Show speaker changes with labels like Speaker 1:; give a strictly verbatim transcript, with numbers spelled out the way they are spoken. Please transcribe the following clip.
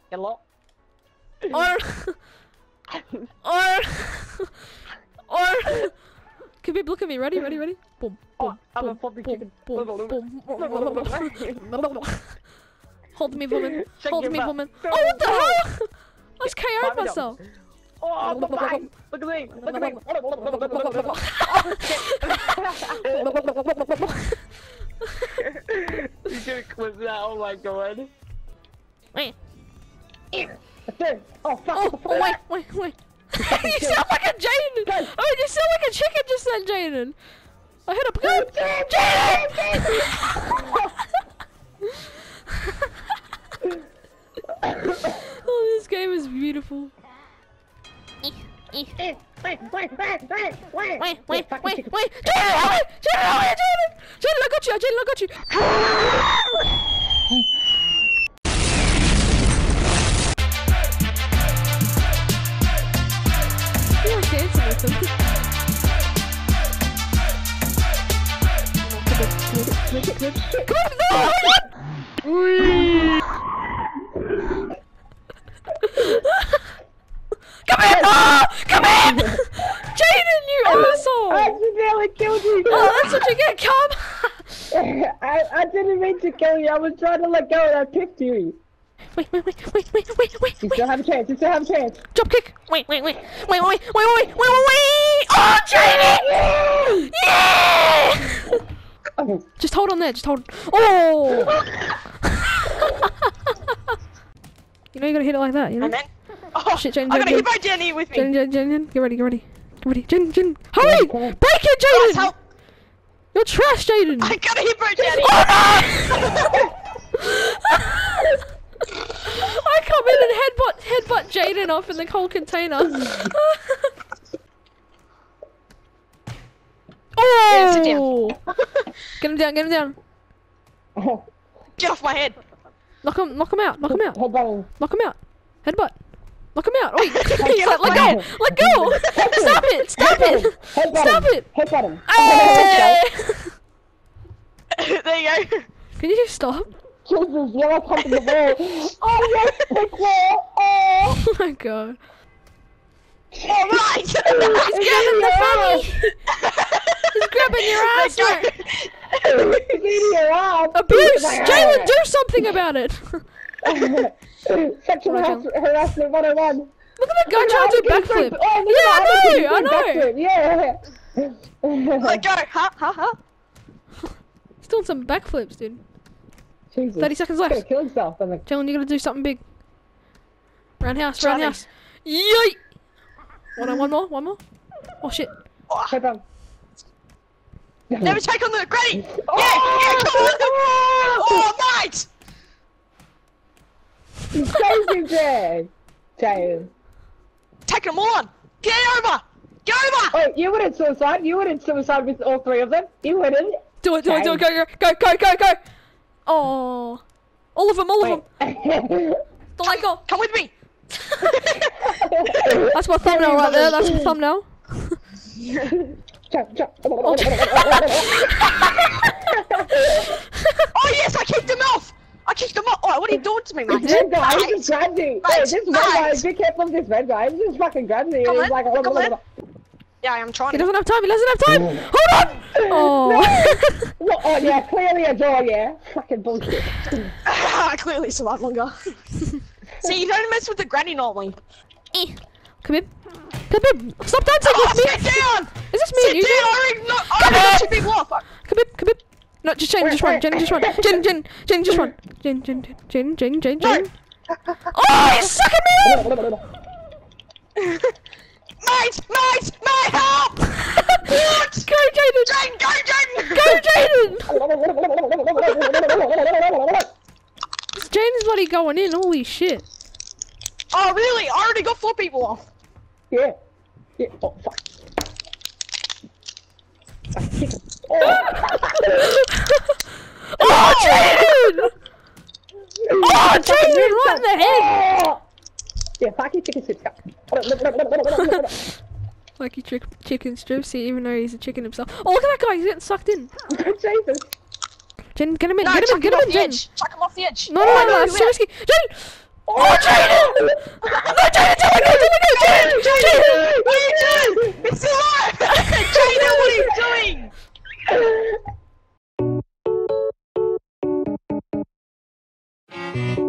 Speaker 1: Hello?
Speaker 2: Or... or... or... Khabib, look at me. Ready, ready, ready? Boom, boom,
Speaker 1: I'm a
Speaker 2: boom,
Speaker 1: floppy
Speaker 2: boom,
Speaker 1: chicken.
Speaker 2: boom, boom. Hold me, woman. Hold me, woman. Oh, what the hell? I just K O'd myself.
Speaker 1: Oh, bye. Look at me. Look at me. You should clip that. Oh my god.
Speaker 2: Wait.
Speaker 1: Oh, fuck.
Speaker 2: Oh, oh, wait, wait, wait. You sound like a Jaden. Oh, you sound like a chicken just then, Jaden. I hit up. Go, Jaden. Oh, this game is beautiful. Wait, wait, wait, wait, wait, wait, wait, wait, Jaden, Jaden, Jaden, Jaden, look at you, Jaden, look at you. You're dancing with them. Come on, no, come in! Oh, come in! Jaden, you asshole!
Speaker 1: I accidentally killed you!
Speaker 2: Oh, that's what you get, come!
Speaker 1: I, I didn't mean to kill you, I was trying to let go and I picked you!
Speaker 2: Wait, wait, wait, wait, wait, wait, wait,
Speaker 1: You still have a chance, you still have a chance!
Speaker 2: Drop kick! Wait, wait, wait, wait, wait, wait, wait, wait, wait, wait, wait! Oh, Jaden! Yeah!
Speaker 1: Okay.
Speaker 2: Just hold on there, just hold. Oh! You know you gotta hit it like that, you know?
Speaker 3: And then, oh,
Speaker 2: Shit, Jen,
Speaker 3: I
Speaker 2: Jen,
Speaker 3: gotta
Speaker 2: Jen.
Speaker 3: hit my Jenny with me.
Speaker 2: Jen, Jen, Jen, Jen, get ready, get ready. Get ready, Jen, Jen. Hurry!
Speaker 1: Come on.
Speaker 2: Break it,
Speaker 3: Guys,
Speaker 2: Jaden!
Speaker 3: help.
Speaker 2: You're trash, Jaden!
Speaker 3: I gotta hit my Jenny.
Speaker 2: Oh no! I come in and headbutt, headbutt Jaden off in the cold container.
Speaker 3: Yeah, sit down.
Speaker 2: Oh! Get him down, get him down.
Speaker 3: Get off my head.
Speaker 2: Knock him, knock him out, knock him out,
Speaker 1: Headbutting.
Speaker 2: knock him out. Headbutt. Knock him out. Wait, let, let go, let go. Stop it, stop it, stop it.
Speaker 1: Headbutt him.
Speaker 2: Hey!
Speaker 3: There you go.
Speaker 2: Can you stop?
Speaker 1: Jesus, you're like humping the wall. Oh yes, big wall. Oh.
Speaker 2: Oh my god.
Speaker 3: All right.
Speaker 2: He's grabbing the funny. He's grabbing your ass.
Speaker 3: Let go.
Speaker 1: He's eating your arm.
Speaker 2: Abuse! Jalen, do something about it!
Speaker 1: Sexual
Speaker 2: Right,
Speaker 1: harass- harassment one oh one.
Speaker 2: Look at that guy trying to do backflip!
Speaker 1: Oh, look
Speaker 2: Yeah,
Speaker 1: at
Speaker 2: I
Speaker 1: that,
Speaker 2: know,
Speaker 1: he's
Speaker 2: I
Speaker 1: doing
Speaker 2: know!
Speaker 1: backflip, Yeah!
Speaker 3: Let go. Ha ha ha.
Speaker 2: He's doing some backflips, dude.
Speaker 1: Jesus.
Speaker 2: thirty seconds
Speaker 1: He's gonna
Speaker 2: left.
Speaker 1: kill himself. I'm like,
Speaker 2: Jalen, you gotta do something big. Roundhouse,
Speaker 3: Johnny.
Speaker 2: roundhouse. Yeet! One, more, one more, one more. Oh shit.
Speaker 1: head on.
Speaker 3: Never take on the granny. Yeah,
Speaker 1: Oh!
Speaker 3: yeah, come on. Oh, mate.
Speaker 1: He's crazy, Jay. Jay.
Speaker 3: Take them all on. Get over. Get over.
Speaker 1: Oh, you wouldn't suicide. You wouldn't suicide with all three of them. You wouldn't.
Speaker 2: Do it, do it, do it, go, go, go, go, go, go! Oh. All of them, all of them. Don't let go.
Speaker 3: Come with me.
Speaker 2: That's my thumbnail right there, that's my thumbnail.
Speaker 1: Jump, jump.
Speaker 3: Oh yes, I kicked him off. I kicked him off. Oh, what are you doing to me, mate?
Speaker 1: This red guy, he just grabbed me. Hey, this red guy,
Speaker 3: Mate.
Speaker 1: be careful of this red guy. He just fucking grabbed me.
Speaker 3: Come
Speaker 1: He was
Speaker 3: on,
Speaker 1: like,
Speaker 3: come on. Yeah, I'm trying
Speaker 2: He
Speaker 3: to.
Speaker 2: doesn't have time, he doesn't have time! Hold on! Oh.
Speaker 1: Well, oh yeah, clearly a draw, yeah. Fucking bullshit.
Speaker 3: I clearly survived longer. See, you don't mess with the granny normally.
Speaker 2: Eh. Come in. Come in. Stop dancing
Speaker 3: Oh,
Speaker 2: with me!
Speaker 3: sit down!
Speaker 2: Is this me
Speaker 3: Sit
Speaker 2: and you?
Speaker 3: down! I already, no, I already got two people off.
Speaker 2: Come in, come in. No, just Jen, just run. Jen, just run. Jen, Jen, Jen, just run. Jen, Jen, Jen, Jen, Jen, Jen. Oh, he's sucking me up!
Speaker 3: Mate, mate, mate, help! What?
Speaker 2: Go, Jaden!
Speaker 3: Jaden, go, Jaden!
Speaker 2: Go, Jaden! Jaden's bloody going in, holy shit.
Speaker 3: Oh, really? I already got four people off.
Speaker 1: Yeah. Yeah. Oh, fuck. Oh,
Speaker 2: Oh, Jaden! Oh, Jaden, right in the head!
Speaker 1: oh. Yeah, fuck you, chicken strips.
Speaker 2: Like you trick chicken strips, even though he's a chicken himself. Oh, look at that guy, he's getting sucked in.
Speaker 1: Jesus.
Speaker 2: Jen, get him in,
Speaker 3: No,
Speaker 2: get him
Speaker 3: chuck
Speaker 2: in, get
Speaker 3: him
Speaker 2: him
Speaker 3: off
Speaker 2: in,
Speaker 3: the
Speaker 2: Jen.
Speaker 3: edge. Chuck him off the edge.
Speaker 2: No, no, no, no, that's too risky. Jen! Oh, Jaden! No, Jaden, Jaden, no, Jaden, no, Jaden! Jaden!
Speaker 3: What are you doing? It's alive! Jaden, what are you doing?